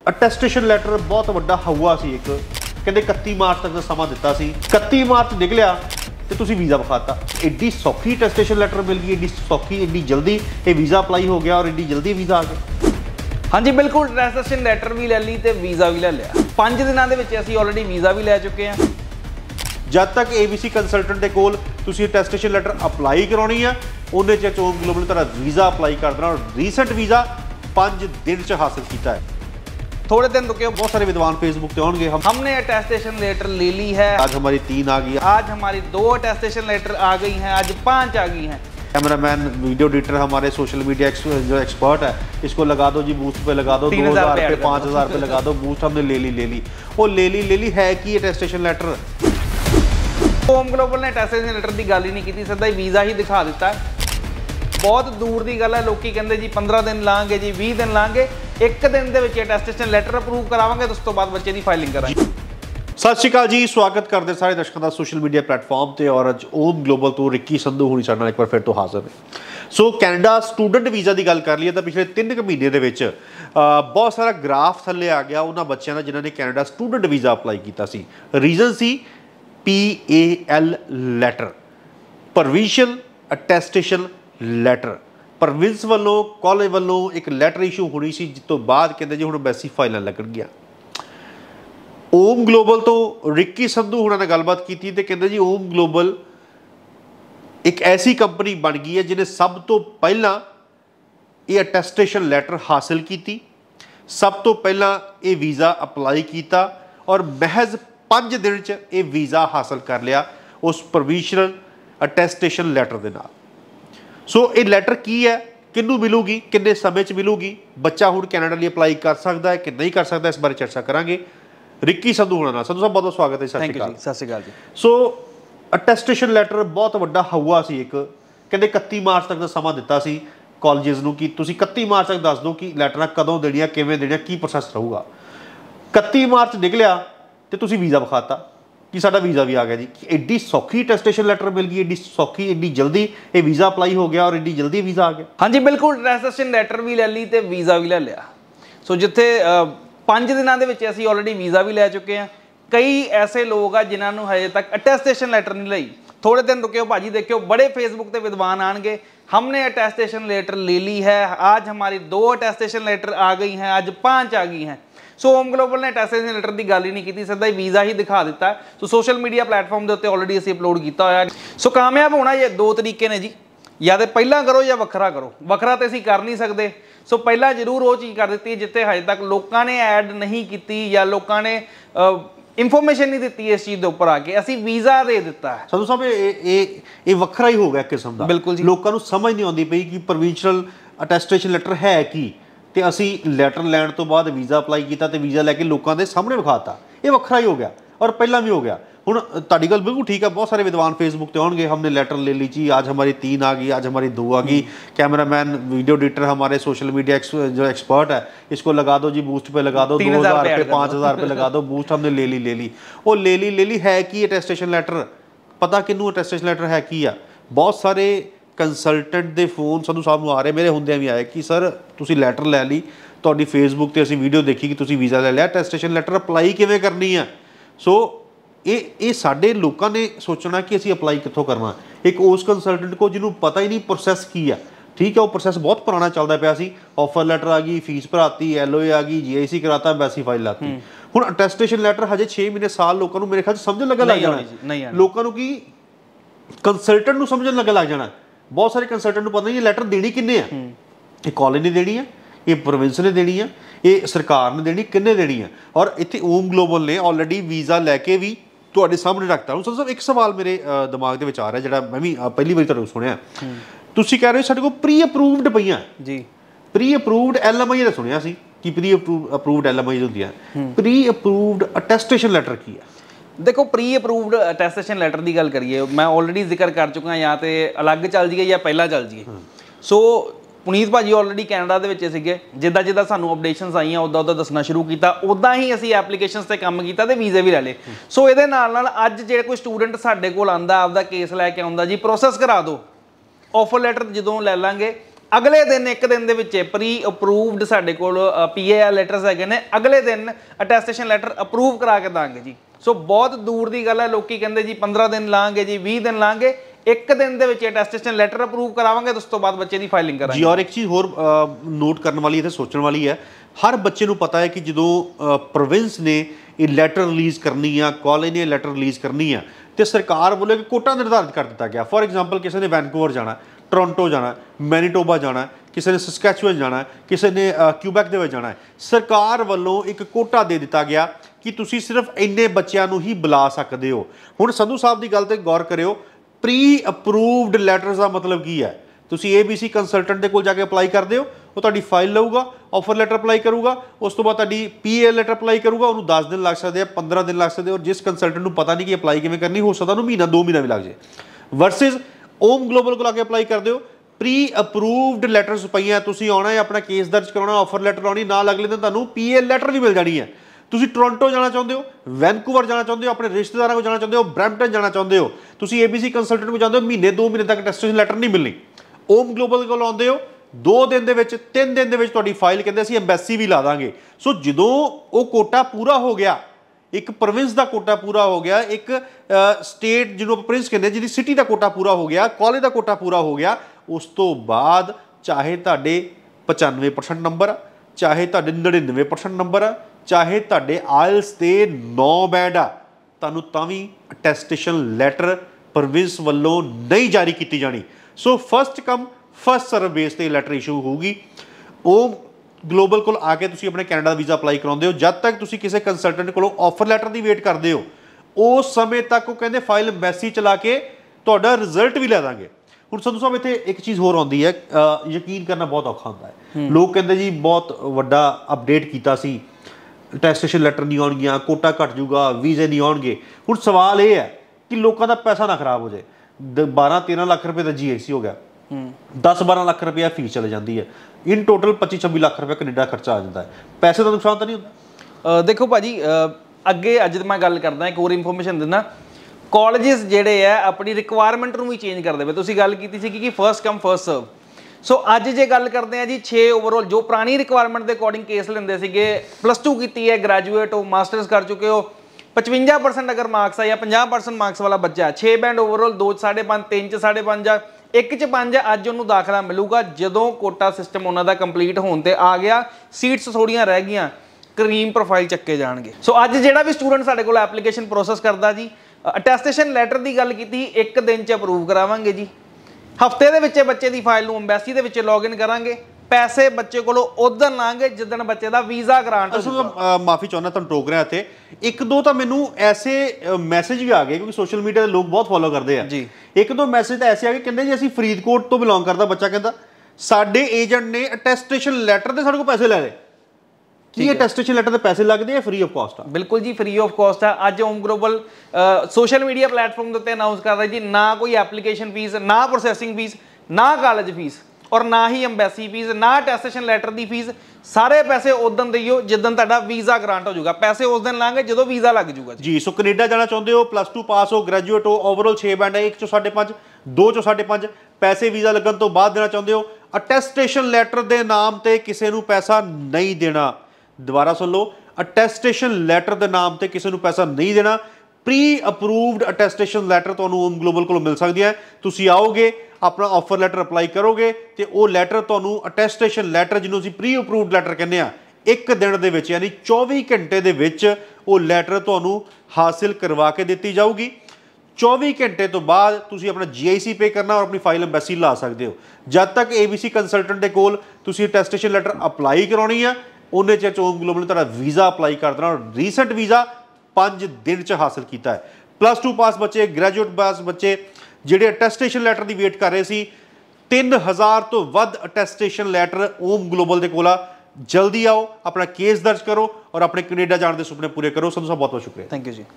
Attestation letter ਬਹੁਤ ਵੱਡਾ ਹਊਆ ਸੀ ਇੱਕ ਕਹਿੰਦੇ 31 ਮਾਰਚ ਤੱਕ ਦਾ ਸਮਾਂ ਦਿੱਤਾ ਸੀ 31 ਮਾਰਚ ਨਿਕਲਿਆ ਤੇ ਤੁਸੀਂ ਵੀਜ਼ਾ ਵਿਖਾਤਾ। ਐਡੀ ਸੌਖੀ ਅਟੈਸਟੇਸ਼ਨ ਲੈਟਰ ਮਿਲ ਗਈ, ਐਡੀ ਸੌਖੀ, ਐਡੀ ਜਲਦੀ ਇਹ ਵੀਜ਼ਾ ਅਪਲਾਈ ਹੋ ਗਿਆ ਔਰ ਐਡੀ ਜਲਦੀ ਵੀਜ਼ਾ ਆ ਗਿਆ। ਹਾਂਜੀ ਬਿਲकुल, ਅਟੈਸਟੇਸ਼ਨ ਲੈਟਰ ਵੀ ਲੈ ਲਈ ਤੇ ਵੀਜ਼ਾ ਵੀ ਲੈ ਲਿਆ। 5 ਦਿਨਾਂ ਦੇ ਵਿੱਚ ਅਸੀਂ ਆਲਰੇਡੀ ਵੀਜ਼ਾ ਵੀ ਲੈ ਚੁੱਕੇ ਹਾਂ। ਜਦ ਤੱਕ ABC ਕੰਸਲਟੈਂਟ ਦੇ ਕੋਲ ਤੁਸੀਂ ਅਟੈਸਟੇਸ਼ਨ ਲੈਟਰ ਅਪਲਾਈ ਕਰਾਉਣੀ ਆ ਉਹਨੇ ਚ ਓਮ ਗਲੋਬਲ ਤੁਹਾਡਾ ਵੀਜ਼ਾ ਅਪਲਾਈ ਕਰ देना और रीसेंट ਵੀਜ਼ਾ 5 दिन च हासिल किया है। थोड़े दिन रुके, बहुत सारे विद्वान फेसबुक पे होंगे। हमने अटेस्टेशन लेटर ले ली है। आज हमारी 3 आ गई, आज हमारी 2 अटेस्टेशन लेटर आ गई हैं, आज 5 आ गई हैं। कैमरामैन, वीडियो एडिटर, हमारे सोशल मीडिया जो एक्सपर्ट है, इसको लगा दो जी बूस्ट पे, लगा दो 2000 पे, 5000 पे लगा दो बूस्ट। हमने ले ली वो ले ली है कि अटेस्टेशन लेटर। ओम ग्लोबल ने अटेस्टेशन लेटर की गल ही नहीं की, सीधा वीज़ा ही दिखा दिता है। बहुत दूर की गल है, लोग कहते जी 15 दिन लाँगे जी 20 दिन लाँगे, एक दिन के अटेस्टेशन लेटर अप्रूव करावांगे, उस तो बाद बच्चे की फाइलिंग करांगे। सत श्री अकाल जी, स्वागत करते सारे दर्शकों का सोशल मीडिया प्लेटफॉर्म पर। और अज ओम ग्लोबल तो रिक्की संधू हुणी साडे नाल एक बार फिर तो हाजिर है। सो कैनेडा स्टूडेंट वीज़ा की गल कर लीए तो पिछले 3 महीने के विच बहुत सारा ग्राफ थले आ गया उन्होंने बच्चों का जिन्होंने कैनेडा स्टूडेंट वीज़ा अप्लाई किया सी। रीजन सी PAL letter, provincial attestation letter. Province वालों कॉलेज वालों एक लैटर इशू होनी सी, जिस तो बाद कहते जी हुण एम्बैसी फाइलां लगन गया। ओम ग्लोबल तो रिक्की संधू हुणां ने गलबात की ते कहते जी ओम ग्लोबल एक ऐसी कंपनी बन गई है जिन्हें सब तो पहला ये अटैस्टेशन लैटर हासिल की, सब तो पहला ये वीज़ा अप्लाई किया और महज 5 दिन च ये वीज़ा हासिल कर लिया उस प्रोविंशियल अटैस्टेशन लैटर के नाल। सो ये लैटर की है, किनू मिलूगी, किन्ने समय च मिलूगी, बच्चा हुण कैनेडा लिए अप्लाई कर सकता है कि नहीं कर सकता, इस बारे चर्चा करांगे रिक्की संधू हुणां नाल। संधू साहब बहुत बहुत स्वागत है। सत श्री अकाल जी। सो अटैस्टेशन लैटर बहुत वड्डा हਊਆ ਸੀ ਇੱਕ ਕਹਿੰਦੇ 31 ਮਾਰਚ तक ਦਾ ਸਮਾਂ ਦਿੱਤਾ ਸੀ ਕਾਲਜਸ ਨੂੰ ਕਿ ਤੁਸੀਂ 31 ਮਾਰਚ तक ਦੱਸ ਦਿਓ ਕਿ ਲੈਟਰਾਂ ਕਦੋਂ ਦੇਣੀਆਂ, ਕਿਵੇਂ ਦੇਣੀਆਂ, ਕੀ ਪ੍ਰੋਸੈਸ ਰਹੂਗਾ। 31 ਮਾਰਚ ਨਿਕਲਿਆ ਤੇ ਤੁਸੀਂ ਵੀਜ਼ਾ ਵਿਖਾਤਾ कि साडा वीज़ा भी आ गया जी। एड्डी सौखी अटैस्टेशन लेटर मिल गई, एड्डी सौखी, एड्डी जल्दी ये वीज़ा अप्लाई हो गया और एड्डी जल्दी वीज़ा आ गया। हाँ जी बिल्कुल, अटैस्टेशन लेटर भी ले ली तो वीज़ा भी ले लिया। सो जिथे 5 दिनों के असीं ऑलरेडी वीज़ा भी लै चुके हैं। कई ऐसे लोग आ जिन्होंने हजे तक अटैस्टेशन लेटर नहीं लई। थोड़े दिन रुके भाजी, देखियो बड़े फेसबुक पे विद्वान आएंगे, हमने अटैस्टेशन लेटर ले ली है, आज हमारी 2 अटैस्टेशन लेटर आ गई हैं, आज 5 आ गई हैं। सो ओम ग्लोबल ने अटैस्टेशन लेटर की गल ही नहीं की, सीधा वीज़ा ही दिखा दिता है। सो सोशल मीडिया प्लेटफॉर्म के उत्ते ऑलरेडी असीं अपलोड किया होया। सो कामयाब होना ये 2 तरीके ने जी, या तो पहला करो या वखरा करो। वखरा तो असीं कर नहीं सकते। सो पहला जरूर वो चीज़ कर दी जिते हजे तक लोगों ने ऐड नहीं की या लोगों ने इंफॉर्मेशन नहीं दी इस चीज़ के उपर आके, असीं वीज़ा दे दिता है। संधू साहब ये वखरा ही हो गया किस्म का। बिल्कुल जी, लोगों को समझ नहीं आती पई कि प्रोविंशियल अटैस्टेशन लेटर है की, तो असी लैटर लैन तो बाद वीज़ा अप्लाई किया तो वीज़ा लैके लोगों के सामने विखाता। ये वखरा ही हो गया और पहला भी हो गया। हुण तुहाडी गल बिल्कुल ठीक है, बहुत सारे विद्वान फेसबुक पे होंगे, हमने लैटर ले ली जी, आज हमारी 3 आ गई, आज हमारी 2 आ गई। कैमरामैन, वीडियो एडिटर, हमारे सोशल मीडिया जो एक्सपर्ट है, इसको लगा दो जी बूस्ट पे, लगा दो 2000 पे, 5000 पे लगा दो बूस्ट। हमने ले ली वो ले ली है कि अटैस्टेशन लेटर। पता किनू अटैस्टेशन लेटर है की आ? बहुत सारे कंसलटेंट के फोन संधू साहब नूं आ रहे, मेरे हुंदियां भी आए कि सर तुसी लैटर लै ली, तुहाडी फेसबुक ते असीं वीडियो देखी कि तुसी वीज़ा ले लिया, अटैस्टेशन लेटर अप्लाई किवें करनी है। सो ये साडे लोकां ने सोचना कि असीं अप्लाई कित्थों करना। एक उस कंसलटेंट को जिन्हों पता ही नहीं प्रोसैस की है। ठीक है, वो प्रोसैस बहुत पुराना चलता पाया सी, ऑफर लैटर आ गई, फीस भराती, LOA आ गई, GIC कराता, एम्बैसी फाइल लाती। हुण अटैस्टेशन लैटर हजे 6 महीने साल लोगों को मेरे ख्याल समझण लगे लग जाना, लोगों की कंसलटेंट नूं समझण लगे लग जाना। बहुत सारे कंसलटेंट पता नहीं ये लैटर देनी किन्ने है, ये कॉलेज ने देनी है, ये प्रोविंस ने देनी है, ये सरकार ने देनी, किन्ने देनी है। और इत्थे ओम ग्लोबल ने ऑलरेडी वीज़ा लैके भी तुहाडे सामने रखता। हुण सर एक सवाल मेरे दिमाग दे विच आ रहा, जिहड़ा मैं भी पहली बार तुहानूं सुनिया। तुसीं कह रहे हो साडे कोल प्री अप्रूवड पईआं जी, प्री अप्रूवड LMI दा सुनिया सी कि प्री अप्रूवड LMI हुंदियां, प्री अप्रूवड अटैस्टेशन लेटर की है? देखो, प्री अप्रूवड अटैस्टेशन लेटर की गल करिए, मैं ऑलरेडी जिक्र कर चुका, या तो अलग चल जाइए या पहला चल जाइए। सो पुनीत भाजी ऑलरेडी कैनेडा के विच सीगे, जिद्दां जिद्दां सानूं अपडेशनस आईयां उद्दां उद्दां दसना शुरू किया, उद्दां ही असीं एप्लीकेशनस ते काम कीता ते वीज़े भी ले ले। सो इहदे नाल नाल अज जे कोई स्टूडेंट साडे कोल आंदा, आपदा केस लैके आउंदा जी प्रोसैस करा दो, ऑफर लैटर जदों लै लांगे ਅਗਲੇ ਦਿਨ ਇੱਕ ਦਿਨ ਦੇ ਵਿੱਚ ਪ੍ਰੀ ਅਪਰੂਵਡ ਸਾਡੇ ਕੋਲ PAR ਲੈਟਰਸ ਹੈਗੇ ਨੇ, ਅਗਲੇ ਦਿਨ ਅਟੈਸਟੇਸ਼ਨ ਲੈਟਰ ਅਪਰੂਵ ਕਰਾ ਕੇ ਦਾਂਗੇ ਜੀ। ਸੋ ਬਹੁਤ ਦੂਰ ਦੀ ਗੱਲ ਹੈ, ਲੋਕੀ ਕਹਿੰਦੇ ਜੀ 15 ਦਿਨ ਲਾਂਗੇ ਜੀ 20 ਦਿਨ ਲਾਂਗੇ, ਇੱਕ ਦਿਨ ਦੇ ਵਿੱਚ ਅਟੈਸਟੇਸ਼ਨ ਲੈਟਰ ਅਪਰੂਵ ਕਰਾਵਾਂਗੇ ਤੇ ਉਸ ਤੋਂ ਬਾਅਦ ਬੱਚੇ ਦੀ ਫਾਈਲਿੰਗ ਕਰਾਂਗੇ ਜੀ। ਔਰ ਇੱਕ ਚੀਜ਼ ਹੋਰ ਨੋਟ ਕਰਨ ਵਾਲੀ ਹੈ, ਸੋਚਣ ਵਾਲੀ ਹੈ, ਹਰ ਬੱਚੇ ਨੂੰ ਪਤਾ ਹੈ ਕਿ ਜਦੋਂ ਪ੍ਰੋਵਿੰਸ ਨੇ ਇਹ ਲੈਟਰ ਰਿਲੀਜ਼ ਕਰਨੀ ਆ, ਕਾਲਜ ਨੇ ਲੈਟਰ ਰਿਲੀਜ਼ ਕਰਨੀ ਆ, ਤੇ ਸਰਕਾਰ ਵੱਲੋਂ ਇੱਕ ਕੋਟਾ ਨਿਰਧਾਰਿਤ ਕਰ ਦਿੱਤਾ ਗਿਆ। ਫੋਰ ਐਗਜ਼ਾਮਪਲ ਕਿਸੇ ਨੇ ਵੈਨਕੂਵਰ ਜਾਣਾ, ਟੋਰਾਂਟੋ ਜਾਣਾ, ਮੈਨੀਟੋਬਾ ਜਾਣਾ, ਕਿਸੇ ਨੇ ਸਸਕੈਚੁਅਨ ਜਾਣਾ, ਕਿਸੇ ਨੇ ਕਿਊਬੈਕ ਦੇ ਵਿੱਚ ਜਾਣਾ, ਸਰਕਾਰ ਵੱਲੋਂ ਇੱਕ ਕੋਟਾ ਦੇ ਦਿੱਤਾ ਗਿਆ ਕਿ ਤੁਸੀਂ ਸਿਰਫ ਇੰਨੇ ਬੱਚਿਆਂ ਨੂੰ ਹੀ ਬੁਲਾ ਸਕਦੇ ਹੋ। ਹੁਣ ਸੰਧੂ ਸਾਹਿਬ ਦੀ ਗੱਲ ਤੇ ਗੌਰ ਕਰਿਓ, ਪ੍ਰੀ ਅਪਰੂਵਡ ਲੈਟਰਸ ਦਾ ਮਤਲਬ ਕੀ ਹੈ? ਤੁਸੀਂ ABC ਕੰਸਲਟੈਂਟ ਦੇ ਕੋਲ ਜਾ ਕੇ ਅਪਲਾਈ ਕਰਦੇ ਹੋ, ਉਹ ਤੁਹਾਡੀ ਫਾਈਲ ਲਊਗਾ, ਆਫਰ ਲੈਟਰ ਅਪਲਾਈ ਕਰੂਗਾ, ਉਸ ਤੋਂ ਬਾਅਦ ਤੁਹਾਡੀ PA ਲੈਟਰ ਅਪਲਾਈ ਕਰੂਗਾ, ਉਹਨੂੰ 10 ਦਿਨ ਲੱਗ ਸਕਦੇ ਆ, 15 ਦਿਨ ਲੱਗ ਸਕਦੇ, ਔਰ ਜਿਸ ਕੰਸਲਟੈਂਟ ਨੂੰ ਪਤਾ ਨਹੀਂ ਕਿ ਅਪਲਾਈ ਕਿਵੇਂ ਕਰਨੀ, ਹੋ ਸਕਦਾ ਉਹਨੂੰ ਮਹੀਨਾ 2 ਮਹੀਨਾ ਵੀ ਲੱਗ ਜਾਏ। ਵਰਸਿਸ ਓਮ ਗਲੋਬਲ ਕੋਲ ਆ ਕੇ ਅਪਲਾਈ ਕਰਦੇ ਹੋ, ਪ੍ਰੀ ਅਪਰੂਵਡ ਲੈਟਰਸ ਪਈਆਂ, ਤੁਸੀਂ ਆਉਣਾ ਹੈ, ਆਪਣਾ ਕੇਸ ਦਰਜ ਕਰਾਉਣਾ, ਆਫਰ ਲੈਟਰ ਆਉਣੀ, ਨਾਲ ਅਗਲੇ ਦਿਨ ਤੁਹਾਨੂੰ PA ਲੈਟਰ ਵੀ ਮਿਲ ਜਾਣੀ ਹੈ। ਤੁਸੀਂ ਟੋਰਾਂਟੋ ਜਾਣਾ ਚਾਹੁੰਦੇ ਹੋ, ਵੈਨਕੂਵਰ ਜਾਣਾ ਚਾਹੁੰਦੇ ਹੋ, ਆਪਣੇ ਰਿਸ਼ਤੇਦਾਰਾਂ ਕੋਲ ਜਾਣਾ ਚਾਹੁੰਦੇ ਹੋ, ਬਰੈਂਪਟਨ ਜਾਣਾ ਚਾਹੁੰਦੇ ਹੋ, ਤੁਸੀਂ ABC ਕੰਸਲਟੈਂਟ ਕੋਲ ਜਾਂਦੇ ਹੋ, ਮਹੀਨੇ 2 ਮਹੀਨੇ ਤੱਕ ਅਟੈਸਟੇਸ਼ਨ ਲੈਟਰ ਨਹੀਂ ਮਿਲਣੀ। ਓਮ ਗਲੋਬਲ ਕੋਲ ਆਉਂਦੇ ਹੋ, 2 ਦਿਨ ਦੇ ਵਿੱਚ 3 ਦਿਨ ਦੇ ਵਿੱਚ ਤੁਹਾਡੀ ਫਾਈਲ ਕਹਿੰਦੇ ਅਸੀਂ ਐਮਬੈਸੀ ਵੀ ਲਾ ਦਾਂਗੇ। ਸੋ ਜਦੋਂ ਉਹ ਕੋਟਾ ਪੂਰਾ ਹੋ ਗਿਆ, ਇੱਕ ਪ੍ਰੋਵਿੰਸ ਦਾ ਕੋਟਾ ਪੂਰਾ ਹੋ ਗਿਆ, ਇੱਕ ਸਟੇਟ ਜਿਹਨੂੰ ਆਪਾਂ ਪ੍ਰਿੰਸ ਕਹਿੰਦੇ ਜਿਹਦੀ ਸਿਟੀ ਦਾ ਕੋਟਾ ਪੂਰਾ ਹੋ ਗਿਆ, ਕਾਲਜ ਦਾ ਕੋਟਾ ਪੂਰਾ ਹੋ ਗਿਆ, ਉਸ ਤੋਂ ਬਾਅਦ ਚਾਹੇ ਤੁਹਾਡੇ 95% ਨੰਬਰ ਆ, ਚਾਹੇ ਤੁਹਾਡੇ 99% ਨੰਬਰ ਆ, ਚਾਹੇ ਤੁਹਾਡੇ ਆਇਲਸ ਤੇ 9 ਬੈਂਡ ਆ, ਤੁਹਾਨੂੰ ਤਾਂ ਵੀ ਅਟੈਸਟੇਸ਼ਨ ਲੈਟਰ ਪ੍ਰੋਵਿੰਸ ਵੱਲੋਂ ਨਹੀਂ ਜਾਰੀ ਕੀਤੀ ਜਾਣੀ। So first come first serve base ਤੇ ਲੈਟਰ ਇਸ਼ੂ ਹੋਊਗੀ। ਉਹ ਗਲੋਬਲ ਕੋਲ ਆ ਕੇ ਤੁਸੀਂ ਆਪਣੇ ਕੈਨੇਡਾ ਦਾ ਵੀਜ਼ਾ ਅਪਲਾਈ ਕਰਾਉਂਦੇ ਹੋ, ਜਦ ਤੱਕ ਤੁਸੀਂ ਕਿਸੇ ਕੰਸਲਟੈਂਟ ਕੋਲੋਂ ਆਫਰ ਲੈਟਰ ਦੀ ਵੇਟ ਕਰਦੇ ਹੋ, ਉਸ ਸਮੇਂ ਤੱਕ ਉਹ ਕਹਿੰਦੇ ਫਾਈਲ ਐਮਬੈਸੀ ਚਲਾ ਕੇ ਤੁਹਾਡਾ ਰਿਜ਼ਲਟ ਵੀ ਲੈ ਦਾਂਗੇ। ਹੁਣ ਸੰਧੂ ਸਾਹਿਬ ਇੱਥੇ ਇੱਕ ਚੀਜ਼ ਹੋਰ ਆਉਂਦੀ ਹੈ, ਯਕੀਨ ਕਰਨਾ ਬਹੁਤ ਔਖਾ ਹੁੰਦਾ ਹੈ। ਲੋਕ ਕਹਿੰਦੇ ਜੀ ਬਹੁਤ ਵੱਡਾ ਅਪਡੇਟ ਕੀਤਾ ਸੀ, ਅਟੈਸਟੇਸ਼ਨ ਲੈਟਰ ਨਹੀਂ ਆਉਣਗੀਆਂ, ਕੋਟਾ ਘਟ ਜੂਗਾ, ਵੀਜ਼ੇ ਨਹੀਂ ਆਉਣਗੇ। ਹੁਣ ਸਵਾਲ ਇਹ ਹੈ ਕਿ ਲੋਕਾਂ ਦਾ ਪੈਸਾ ਨਾ ਖਰਾਬ ਹੋ ਜਾਏ। 12-13 ਲੱਖ ਰੁਪਏ ਦਾ GST ਹੋ ਗਿਆ, 10-12 ਲੱਖ ਰੁਪਏ ਫੀਸ ਚਲੇ ਜਾਂਦੀ ਹੈ, ਇਨ ਟੋਟਲ 25-26 ਲੱਖ ਰੁਪਏ ਕੈਨੇਡਾ ਖਰਚਾ ਆ ਜਾਂਦਾ ਹੈ। ਪੈਸੇ ਦਾ ਨੁਕਸਾਨ ਤਾਂ ਨਹੀਂ ਹੁੰਦਾ? ਦੇਖੋ ਭਾਜੀ, ਅੱਗੇ ਅੱਜ ਮੈਂ ਗੱਲ ਕਰਦਾ, ਇੱਕ ਹੋਰ ਇਨਫੋਰਮੇਸ਼ਨ ਦਿੰਦਾ। ਕਾਲਜਿਸ ਜਿਹੜੇ ਆ ਆਪਣੀ ਰਿਕੁਆਇਰਮੈਂਟ ਨੂੰ ਵੀ ਚੇਂਜ ਕਰਦੇ ਪਏ। ਤੁਸੀਂ ਗੱਲ ਕੀਤੀ ਸੀ ਕਿ ਫਸਟ ਕਮ ਫਸਟ ਸਰਵ। ਸੋ ਅੱਜ ਜੇ ਗੱਲ ਕਰਦੇ ਆ ਜੀ 6 ਓਵਰਆਲ ਜੋ ਪੁਰਾਣੀ ਰਿਕੁਆਇਰਮੈਂਟ ਦੇ ਅਕੋਰਡਿੰਗ ਕੇਸ ਲੈਂਦੇ ਸੀਗੇ, +2 ਕੀਤੀ ਹੈ, ਗ੍ਰੈਜੂਏਟ ਹੋ, ਮਾਸਟਰਸ ਕਰ ਚੁੱਕੇ ਹੋ, 55% ਅਗਰ ਮਾਰਕਸ ਆ ਜਾਂ 50% ਮਾਰਕਸ ਵਾਲਾ ਬੱਚਾ, 6 ਬੈਂਡ ਓਵਰਆਲ, 2 'ਚ 5.5, 3 'ਚ 5.5 ਆ, 1 'ਚ 5 ਆ, ਅੱਜ ਉਹਨੂੰ ਦਾਖਲਾ ਮਿਲੂਗਾ ਜਦੋਂ ਕੋਟਾ ਸਿਸਟਮ ਉਹਨਾਂ ਦਾ ਕੰਪਲੀਟ ਹੋਣ ਤੇ ਆ ਗਿਆ, ਸੀਟਸ ਥੋੜੀਆਂ ਰਹਿ ਗਈਆਂ, ਕਰੀਮ ਪ੍ਰੋਫਾਈਲ ਚੱਕੇ ਜਾਣਗੇ। ਸੋ ਅੱਜ ਜਿਹੜਾ ਵੀ ਸਟੂਡੈਂਟ ਸਾਡੇ ਕੋਲ ਐਪਲੀਕੇਸ਼ਨ ਪ੍ਰੋਸੈਸ ਕਰਦਾ ਜੀ, ਅਟੈਸਟੇਸ਼ਨ ਲੈਟਰ ਦੀ ਗੱਲ ਕੀਤੀ, 1 ਦਿਨ 'ਚ ਅਪਰੂਵ ਕਰਾਵਾਂਗੇ ਜੀ, ਹਫਤੇ ਦੇ ਵਿੱਚ ਬੱਚੇ ਦੀ ਫਾਈਲ ਨੂੰ ਐਮਬੈਸੀ ਦੇ ਵਿੱਚ ਲੌਗਇਨ ਕਰਾਂਗੇ, ਪੈਸੇ ਬੱਚੇ ਕੋਲੋਂ ਉਦੋਂ ਲਾਂਗੇ ਜਿੱਦਣ ਬੱਚੇ ਦਾ ਵੀਜ਼ਾ ਗ੍ਰਾਂਟ ਹੋ ਜਾਊਗਾ। ਮਾਫੀ ਚਾਹੁੰਦਾ ਤੁਹਾਨੂੰ ਟੋਕ ਰਿਹਾ ਇੱਥੇ, 1-2 ਤਾਂ ਮੈਨੂੰ ਐਸੇ ਮੈਸੇਜ ਵੀ ਆ ਗਏ, ਕਿਉਂਕਿ ਸੋਸ਼ਲ ਮੀਡੀਆ ਦੇ ਲੋਕ ਬਹੁਤ ਫੋਲੋ ਕਰਦੇ ਆ ਜੀ। 1-2 ਮੈਸੇਜ ਤਾਂ ਐਸੇ ਆ ਗਏ, ਕਹਿੰਦੇ ਜੀ ਅਸੀਂ ਫਰੀਦਕੋਟ ਤੋਂ ਬਿਲੋਂਗ ਕਰਦਾ ਬੱਚਾ, ਕਹਿੰਦਾ ਸਾਡੇ ਏਜੰਟ ਨੇ ਅਟੈਸਟੇਸ਼ਨ ਲੈਟਰ ਦੇ ਸਾਡੇ ਕੋਲ ਪੈਸੇ ਲੈ ਲਏ। ਕੀ ਅਟੈਸਟੇਸ਼ਨ ਲੈਟਰ ਦੇ ਪੈਸੇ ਲੱਗਦੇ ਆ? ਫ੍ਰੀ ਆਫ ਕਾਸਟ ਆ? ਬਿਲਕੁਲ ਜੀ, ਫ੍ਰੀ ਆਫ ਕਾਸਟ ਆ। ਅੱਜ Om Global social media platform ਦੇ ਉੱਤੇ ਅਨਾਉਂਸ ਕਰ ਰਿਹਾ ਜੀ, ਨਾ ਕੋਈ ਐਪਲੀਕੇਸ਼ਨ ਫੀਸ, ਨਾ ਪ੍ਰੋਸੈਸਿੰਗ ਫੀਸ, ਨਾ ਕਾਲਜ ਫੀਸ, ਔਰ ਨਾ ਹੀ ਐਮਬੈਸੀ ਫੀਸ, ਨਾ ਅਟੈਸਟੇਸ਼ਨ ਲੈਟਰ ਦੀ ਫੀਸ। ਸਾਰੇ ਪੈਸੇ ਉਦੋਂ ਦੇਈਓ ਜਿੱਦਣ ਤੁਹਾਡਾ ਵੀਜ਼ਾ ਗ੍ਰਾਂਟ ਹੋ ਜਾਊਗਾ, ਪੈਸੇ ਉਸ ਦਿਨ ਲਾਂਗੇ ਜਦੋਂ ਵੀਜ਼ਾ ਲੱਗ ਜਾਊਗਾ ਜੀ। ਸੋ ਕੈਨੇਡਾ ਜਾਣਾ ਚਾਹੁੰਦੇ ਹੋ, +2 ਪਾਸ ਹੋ, ਗ੍ਰੈਜੂਏਟ ਹੋ, ਓਵਰਆਲ 6 ਬੈਂਡ ਹੈ, 1 'ਚੋਂ 5.5, 2 'ਚੋਂ 5.5, ਪੈਸੇ ਵੀਜ਼ਾ ਲੱਗਣ ਤੋਂ ਬਾਅਦ ਦੇਣਾ ਚਾਹੁੰਦੇ ਹੋ, ਅਟੈਸਟੇਸ਼ਨ ਲੈਟਰ ਦੇ ਨਾਮ ਤੇ ਕਿਸੇ ਨੂੰ ਪੈਸਾ ਨਹੀਂ ਦੇਣਾ। ਦੁਬਾਰਾ ਸੁਣ ਲਓ, ਅਟੈਸਟੇਸ਼ਨ ਲੈਟਰ ਦੇ ਨਾਮ ਤੇ ਕਿਸੇ ਨੂੰ ਪੈਸਾ ਨਹੀਂ ਦੇਣਾ। ਪ੍ਰੀ ਅਪਰੂਵਡ ਅਟੈਸਟੇਸ਼ਨ ਲੈਟਰ ਤੁਹਾਨੂੰ ਓਮ ਗਲੋਬਲ ਕੋਲੋਂ ਮਿਲ ਸਕਦੀ ਹੈ। ਤੁਸੀਂ ਆਓਗੇ, ਆਪਣਾ ਆਫਰ ਲੈਟਰ ਅਪਲਾਈ ਕਰੋਗੇ ਤੇ ਉਹ ਲੈਟਰ ਤੁਹਾਨੂੰ ਅਟੈਸਟੇਸ਼ਨ ਲੈਟਰ, ਜਿਹਨੂੰ ਅਸੀਂ ਪ੍ਰੀ ਅਪਰੂਵਡ ਲੈਟਰ ਕਹਿੰਦੇ ਆ, 1 ਦਿਨ ਦੇ ਵਿੱਚ ਯਾਨੀ 24 ਘੰਟੇ ਦੇ ਵਿੱਚ ਉਹ ਲੈਟਰ ਤੁਹਾਨੂੰ ਹਾਸਿਲ ਕਰਵਾ ਕੇ ਦਿੱਤੀ ਜਾਊਗੀ। 24 ਘੰਟੇ ਤੋਂ ਬਾਅਦ ਤੁਸੀਂ ਆਪਣਾ GIC ਪੇ ਕਰਨਾ ਔਰ ਆਪਣੀ ਫਾਈਲ ਐਮਬੈਸੀ ਲਾ ਸਕਦੇ ਹੋ। ਜਦ ਤੱਕ ABC ਕੰਸਲਟੈਂਟ ਦੇ ਕੋਲ ਤੁਸੀਂ ਅਟੈਸਟੇਸ਼ਨ ਲੈਟਰ ਅਪਲਾਈ ਕਰਾਉਣੀ ਆ, ਉਹਨੇ ਚਿਰ 'ਚ ਓਮ ਗਲੋਬਲ ਨੇ ਤੁਹਾਡਾ ਵੀਜ਼ਾ ਅਪਲਾਈ ਕਰ ਦੇਣਾ। ਔਰ ਰੀਸੈਂਟ ਵੀਜ਼ਾ 5 ਦਿਨ 'ਚ ਹਾਸਿਲ ਕੀਤਾ ਹੈ। +2 ਪਾਸ ਬੱਚੇ, ਗ੍ਰੈਜੂਏਟ ਪਾਸ ਬੱਚੇ ਜਿਹੜੇ ਅਟੈਸਟੇਸ਼ਨ ਲੈਟਰ ਦੀ ਵੇਟ ਕਰ ਰਹੇ ਸੀ, 3000 ਤੋਂ ਵੱਧ ਅਟੈਸਟੇਸ਼ਨ ਲੈਟਰ ਓਮ ਗਲੋਬਲ ਦੇ ਕੋਲ ਆ। ਜਲਦੀ ਆਓ, ਆਪਣਾ ਕੇਸ ਦਰਜ ਕਰੋ ਔਰ ਆਪਣੇ ਕੈਨੇਡਾ ਜਾਣ ਦੇ ਸੁਪਨੇ ਪੂਰੇ ਕਰੋ। ਸੰਧੂ ਸਾਹਿਬ ਬਹੁਤ ਬਹੁਤ ਸ਼ੁਕਰੀਆ। ਥੈਂਕ ਯੂ ਜੀ।